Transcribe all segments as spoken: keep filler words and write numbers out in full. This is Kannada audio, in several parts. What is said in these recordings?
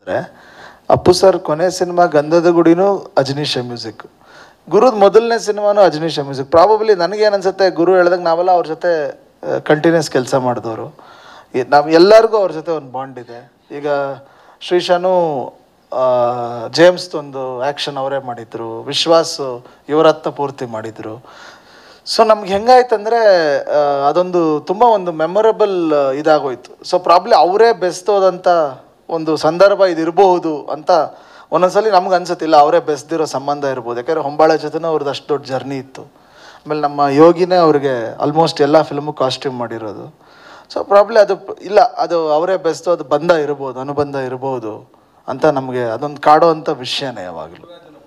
ಅಂದರೆ ಅಪ್ಪು ಸರ್ ಕೊನೆ ಸಿನಿಮಾ ಗಂಧದ ಗುಡಿನೂ ಅಜನೀಶ ಮ್ಯೂಸಿಕ್, ಗುರುದ ಮೊದಲನೇ ಸಿನಿಮಾನು ಅಜನೀಶ ಮ್ಯೂಸಿಕ್. ಪ್ರಾಬಬ್ಲಿ ನನಗೇನು ಅನ್ಸುತ್ತೆ, ಗುರು ಹೇಳ್ದಾಗ ನಾವೆಲ್ಲ ಅವ್ರ ಜೊತೆ ಕಂಟಿನ್ಯೂಸ್ ಕೆಲಸ ಮಾಡಿದವರು, ನಾವು ಎಲ್ಲರಿಗೂ ಅವ್ರ ಜೊತೆ ಒಂದು ಬಾಂಡ್ ಇದೆ. ಈಗ ಶ್ರೀಶಾನು ಜೇಮ್ಸ್ದೊಂದು ಆ್ಯಕ್ಷನ್ ಅವರೇ ಮಾಡಿದರು, ವಿಶ್ವಾಸ್ ಯುವರತ್ನ ಪೂರ್ತಿ ಮಾಡಿದರು. ಸೊ ನಮ್ಗೆ ಹೆಂಗಾಯ್ತಂದರೆ ಅದೊಂದು ತುಂಬ ಒಂದು ಮೆಮೊರಬಲ್ ಇದಾಗೋಯ್ತು. ಸೊ ಪ್ರಾಬ್ಲಿ ಅವರೇ ಬೆಸ್ತೋದಂಥ ಒಂದು ಸಂದರ್ಭ ಇದಿರಬಹುದು ಅಂತ ಒಂದೊಂದ್ಸಲಿ ನಮ್ಗೆ ಅನ್ಸುತ್ತಿಲ್ಲ, ಅವರೇ ಬೆಸ್ದಿರೋ ಸಂಬಂಧ ಇರ್ಬೋದು. ಯಾಕಂದರೆ ಹೊಂಬಾಳೆ ಜೊತೆನೂ ಅವ್ರದ್ದು ಅಷ್ಟು ದೊಡ್ಡ ಜರ್ನಿ ಇತ್ತು. ಆಮೇಲೆ ನಮ್ಮ ಯೋಗಿನೇ ಅವ್ರಿಗೆ ಆಲ್ಮೋಸ್ಟ್ ಎಲ್ಲ ಫಿಲ್ಮು ಕಾಸ್ಟ್ಯೂಮ್ ಮಾಡಿರೋದು. ಸೊ ಪ್ರಾಬ್ಲಿ ಅದು ಇಲ್ಲ, ಅದು ಅವರೇ ಬೆಸ್ತೋ ಅದು ಬಂಧ ಇರ್ಬೋದು, ಅನುಬಂಧ ಇರ್ಬೋದು ಅಂತ ನಮಗೆ ಅದೊಂದು ಕಾಡೋ ಅಂಥ ವಿಷಯನೇ ಯಾವಾಗಲೂ.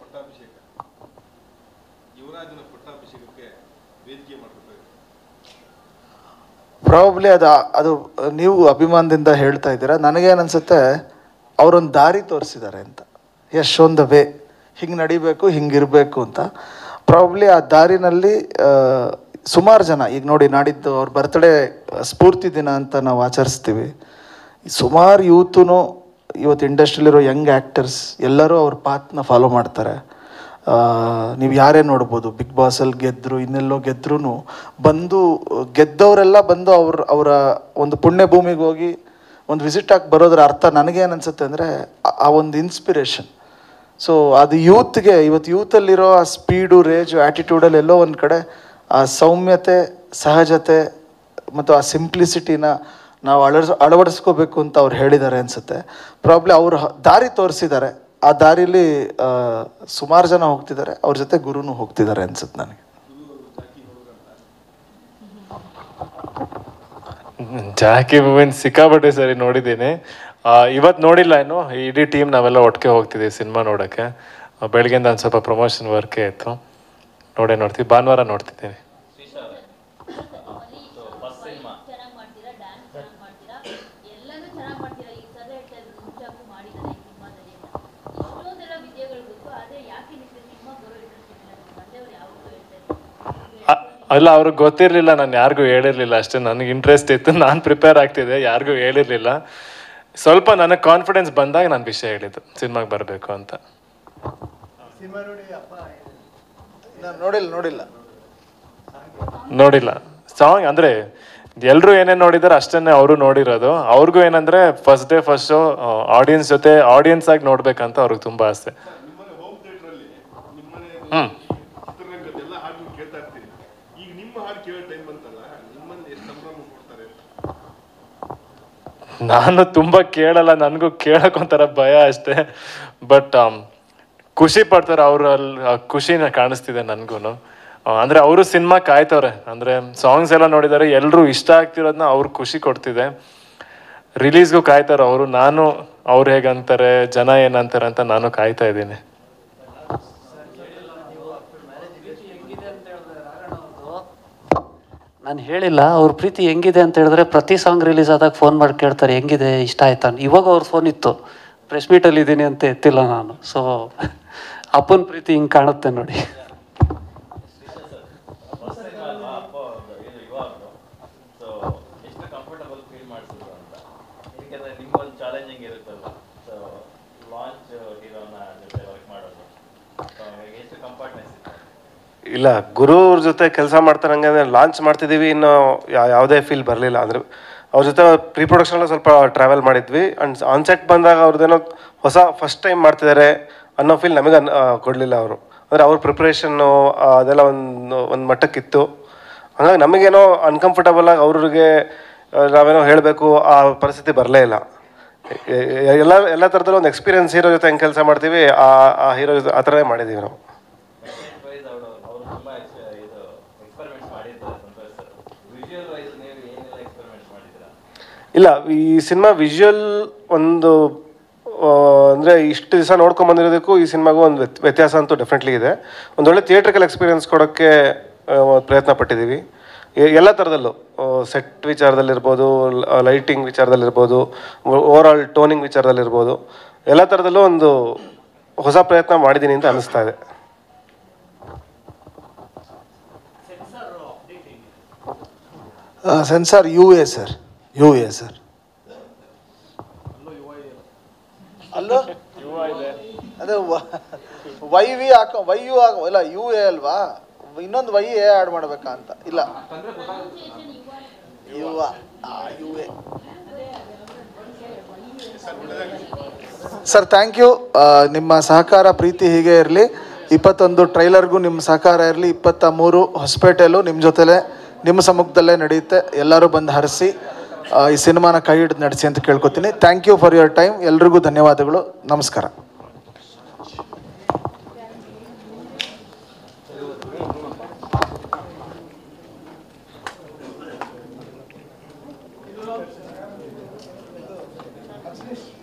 ಪ್ರಾಬಬ್ಲಿ ಅದು ಅದು ನೀವು ಅಭಿಮಾನದಿಂದ ಹೇಳ್ತಾ ಇದ್ದೀರಾ. ನನಗೇನು ಅನಿಸುತ್ತೆ, ಅವರೊಂದು ದಾರಿ ತೋರಿಸಿದ್ದಾರೆ ಅಂತ, ಎಸ್ ಶೋನ್ ದ ವೇ, ಹಿಂಗೆ ನಡಿಬೇಕು, ಹಿಂಗಿರಬೇಕು ಅಂತ. ಪ್ರಾಬಬ್ಲಿ ಆ ದಾರಿನಲ್ಲಿ ಸುಮಾರು ಜನ, ಈಗ ನೋಡಿ ನಾಡಿದ್ದು ಅವ್ರ ಬರ್ತ್ಡೇ ಸ್ಫೂರ್ತಿ ದಿನ ಅಂತ ನಾವು ಆಚರಿಸ್ತೀವಿ. ಸುಮಾರು ಯೂತೂ ಇವತ್ತು ಇಂಡಸ್ಟ್ರಿಲಿರೋ ಯಂಗ್ ಆ್ಯಕ್ಟರ್ಸ್ ಎಲ್ಲರೂ ಅವ್ರ ಪಾತ್ನ ಫಾಲೋ ಮಾಡ್ತಾರೆ. ನೀವು ಯಾರೇ ನೋಡ್ಬೋದು, ಬಿಗ್ ಬಾಸಲ್ಲಿ ಗೆದ್ದರು, ಇನ್ನೆಲ್ಲೋ ಗೆದ್ರೂ ಬಂದು ಗೆದ್ದವರೆಲ್ಲ ಬಂದು ಅವ್ರ ಅವರ ಒಂದು ಪುಣ್ಯ ಭೂಮಿಗೆ ಹೋಗಿ ಒಂದು ವಿಸಿಟ್ ಆಗಿ ಬರೋದ್ರ ಅರ್ಥ ನನಗೇನು ಅನಿಸುತ್ತೆ ಅಂದರೆ ಆ ಒಂದು ಇನ್ಸ್ಪಿರೇಷನ್. ಸೊ ಅದು ಯೂತ್ಗೆ, ಇವತ್ತು ಯೂತಲ್ಲಿರೋ ಆ ಸ್ಪೀಡು, ರೇಜು, ಆ್ಯಟಿಟ್ಯೂಡಲ್ಲಿ ಎಲ್ಲೋ ಒಂದು ಕಡೆ ಆ ಸೌಮ್ಯತೆ, ಸಹಜತೆ ಮತ್ತು ಆ ಸಿಂಪ್ಲಿಸಿಟಿನ ನಾವು ಅಳವಡಿಸ್ ಅಳವಡಿಸ್ಕೋಬೇಕು ಅಂತ ಅವ್ರು ಹೇಳಿದ್ದಾರೆ ಅನಿಸುತ್ತೆ. ಪ್ರಾಬ್ಲಿ ಅವರು ದಾರಿ ತೋರಿಸಿದ್ದಾರೆ. ಆ ದಾರಿಲಿ ಸುಮಾರು ಜನ ಹೋಗ್ತಿದ್ದಾರೆ, ಅವ್ರ ಜೊತೆ ಗುರುನು ಹೋಗ್ತಿದ್ದಾರೆ ಅನ್ಸುತ್ತೆ ನನಗೆ. ಜಾಕಿ ಮೂವಿನ ಸಿಕ್ಕಾಪಟ್ಟೆ ಸರಿ ನೋಡಿದ್ದೀನಿ. ಇವತ್ತು ನೋಡಿಲ್ಲ, ಏನು ಇಡೀ ಟೀಮ್ ನಾವೆಲ್ಲ ಒಟ್ಟಿಗೆ ಹೋಗ್ತಿದ್ದೀವಿ ಸಿನಿಮಾ ನೋಡೋಕ್ಕೆ. ಬೆಳಗ್ಗೆಯಿಂದ ಒಂದು ಸ್ವಲ್ಪ ಪ್ರಮೋಷನ್ ವರ್ಕೇ ಇತ್ತು, ನೋಡೇ ನೋಡ್ತೀವಿ. ಭಾನುವಾರ ನೋಡ್ತಿದ್ದೀನಿ. ಅಲ್ಲ, ಅವ್ರಿಗೆ ಗೊತ್ತಿರಲಿಲ್ಲ, ನಾನು ಯಾರಿಗೂ ಹೇಳಿರಲಿಲ್ಲ ಅಷ್ಟೇ. ನನಗೆ ಇಂಟ್ರೆಸ್ಟ್ ಇತ್ತು, ನಾನು ಪ್ರಿಪೇರ್ ಆಗ್ತಿದ್ದೆ, ಯಾರಿಗೂ ಹೇಳಿರಲಿಲ್ಲ. ಸ್ವಲ್ಪ ನನಗೆ ಕಾನ್ಫಿಡೆನ್ಸ್ ಬಂದಾಗ ನಾನು ವಿಷಯ ಹೇಳಿದ್ದು ಸಿನಿಮಾಗೆ ಬರಬೇಕು ಅಂತ. ನೋಡಿಲ್ಲ ನೋಡಿಲ್ಲ ನೋಡಿಲ್ಲ ಸಾಂಗ್ ಅಂದರೆ ಎಲ್ಲರೂ ಏನೇನು ನೋಡಿದಾರೆ ಅಷ್ಟನ್ನೇ ಅವರು ನೋಡಿರೋದು. ಅವ್ರಿಗೂ ಏನಂದರೆ first day first show audience ಜೊತೆ ಆಡಿಯನ್ಸ್ ಆಗಿ ನೋಡ್ಬೇಕಂತ ಅವ್ರಿಗೆ ತುಂಬ ಆಸೆ. ಹ್ಞೂ ನಾನು ತುಂಬ ಕೇಳಲ್ಲ, ನನಗೂ ಕೇಳೋಕ್ಕೊಂಥರ ಭಯ ಅಷ್ಟೇ. ಬಟ್ ಖುಷಿ ಪಡ್ತಾರೆ ಅವರಲ್ಲಿ, ಖುಷಿನ ಕಾಣಿಸ್ತಿದೆ ನನಗೂ. ಅಂದರೆ ಅವರು ಸಿನಿಮಾ ಕಾಯ್ತವ್ರೆ, ಅಂದರೆ ಸಾಂಗ್ಸ್ ಎಲ್ಲ ನೋಡಿದ್ದಾರೆ, ಎಲ್ಲರೂ ಇಷ್ಟ ಆಗ್ತಿರೋದನ್ನ ಅವ್ರು ಖುಷಿ ಕೊಡ್ತಿದೆ. ರಿಲೀಸ್ಗೂ ಕಾಯ್ತಾರೆ ಅವರು. ನಾನು ಅವ್ರು ಹೇಗಂತಾರೆ, ಜನ ಏನಂತಾರೆ ಅಂತ ನಾನು ಕಾಯ್ತಾ ಇದ್ದೀನಿ. ನಾನು ಹೇಳಿಲ್ಲ ಅವ್ರ ಪ್ರೀತಿ ಹೆಂಗಿದೆ ಅಂತ ಹೇಳಿದ್ರೆ, ಪ್ರತಿ ಸಾಂಗ್ ರಿಲೀಸ್ ಆದಾಗ ಫೋನ್ ಮಾಡಿ ಕೇಳ್ತಾರೆ ಹೆಂಗಿದೆ, ಇಷ್ಟ ಆಯ್ತಾ. ಇವಾಗ ಅವ್ರ ಫೋನ್ ಇತ್ತು, ಪ್ರೆಸ್ ಮೀಟಲ್ಲಿ ಇದ್ದೀನಿ ಅಂತ ಎತ್ತಿಲ್ಲ ನಾನು. ಸೊ ಅಪ್ಪನ ಪ್ರೀತಿ ಹಿಂಗೆ ಕಾಣುತ್ತೆ ನೋಡಿ. ಇಲ್ಲ, ಗುರು ಅವ್ರ ಜೊತೆ ಕೆಲಸ ಮಾಡ್ತಾರಂಗೆ ಲಾಂಚ್ ಮಾಡ್ತಿದ್ದೀವಿ, ಇನ್ನು ಯಾವುದೇ ಫೀಲ್ ಬರಲಿಲ್ಲ. ಅಂದರೆ ಅವ್ರ ಜೊತೆ ಪ್ರೀ ಪ್ರೊಡಕ್ಷನಲ್ಲಿ ಸ್ವಲ್ಪ ಟ್ರಾವೆಲ್ ಮಾಡಿದ್ವಿ. ಆ್ಯಂಡ್ ಆನ್ಸೆಟ್ ಬಂದಾಗ ಅವ್ರದ್ದೇನೋ ಹೊಸ ಫಸ್ಟ್ ಟೈಮ್ ಮಾಡ್ತಿದ್ದಾರೆ ಅನ್ನೋ ಫೀಲ್ ನಮಗೆ ಅನ್ ಕೊಡಲಿಲ್ಲ ಅವರು. ಅಂದರೆ ಅವ್ರ ಪ್ರಿಪ್ರೇಷನ್ನು ಅದೆಲ್ಲ ಒಂದು ಒಂದು ಮಟ್ಟಕ್ಕಿತ್ತು. ಹಾಗಾಗಿ ನಮಗೇನೋ ಅನ್ಕಂಫರ್ಟಬಲಾಗಿ ಅವ್ರಿಗೆ ನಾವೇನೋ ಹೇಳಬೇಕು ಆ ಪರಿಸ್ಥಿತಿ ಬರಲೇ ಇಲ್ಲ. ಎಲ್ಲ ಎಲ್ಲ ಥರದಲ್ಲೂ ಒಂದು ಎಕ್ಸ್ಪೀರಿಯನ್ಸ್ ಹೀರೋ ಜೊತೆ ಹೆಂಗೆ ಕೆಲಸ ಮಾಡ್ತೀವಿ, ಆ ಆ ಹೀರೋ ಜೊತೆ ಆ ಥರವೇ ಮಾಡಿದ್ದೀವಿ ನಾವು. ಇಲ್ಲ, ಈ ಸಿನಿಮಾ ವಿಜುವಲ್ ಒಂದು ಅಂದರೆ ಇಷ್ಟು ದಿವಸ ನೋಡ್ಕೊಂಬಂದಿರೋದಕ್ಕೂ ಈ ಸಿನಿಮಾಗೂ ಒಂದು ವ್ಯತ್ಯಾಸ ಅಂತೂ ಡೆಫಿನೆಟ್ಲಿ ಇದೆ. ಒಂದೊಳ್ಳೆ ಥಿಯೇಟ್ರಿಕಲ್ ಎಕ್ಸ್ಪೀರಿಯನ್ಸ್ ಕೊಡೋಕ್ಕೆ ಪ್ರಯತ್ನ ಪಟ್ಟಿದ್ದೀವಿ. ಎಲ್ಲ ಥರದಲ್ಲೂ, ಸೆಟ್ ವಿಚಾರದಲ್ಲಿರ್ಬೋದು, ಲೈಟಿಂಗ್ ವಿಚಾರದಲ್ಲಿರ್ಬೋದು, ಓವರ್ ಆಲ್ ಟೋನಿಂಗ್ ವಿಚಾರದಲ್ಲಿರ್ಬೋದು, ಎಲ್ಲ ಥರದಲ್ಲೂ ಒಂದು ಹೊಸ ಪ್ರಯತ್ನ ಮಾಡಿದ್ದೀನಿ ಅಂತ ಅನ್ನಿಸ್ತಾ ಇದೆ. Censor U A sir, U A sir ಅಲ್ಲೋ ಅದೇ ವೈ ವಿ ಹಾಕೋ ವೈ ಯು ಹಾಕೋ ಇಲ್ಲ ಯು ಎ ಅಲ್ವಾ, ಇನ್ನೊಂದು ವೈ ಎ ಆ್ಯಡ್ ಮಾಡ್ಬೇಕಾ ಅಂತ. ಇಲ್ಲ U U A. Sir thank you. ನಿಮ್ಮ ಸಹಕಾರ ಪ್ರೀತಿ ಹೀಗೆ ಇರಲಿ. ಇಪ್ಪತ್ತೊಂದು ಟ್ರೈಲರ್ಗೂ ನಿಮ್ಮ ಸಹಕಾರ ಇರಲಿ. ಇಪ್ಪತ್ತ ಮೂರು ಹೊಸಪೇಟೆಯಲ್ಲೂ ನಿಮ್ಮ ಜೊತೆಲೇ ನಿಮ್ಮ ಸಮ್ಮುಖದಲ್ಲೇ ನಡೆಯುತ್ತೆ. ಎಲ್ಲರೂ ಬಂದು ಹರಿಸಿ ಈ ಸಿನಿಮಾನ ಕೈ ಹಿಡಿದು ನಡೆಸಿ ಅಂತ ಕೇಳ್ಕೊತೀನಿ. Thank you for your time. ಎಲ್ರಿಗೂ ಧನ್ಯವಾದಗಳು. ನಮಸ್ಕಾರ. Yes.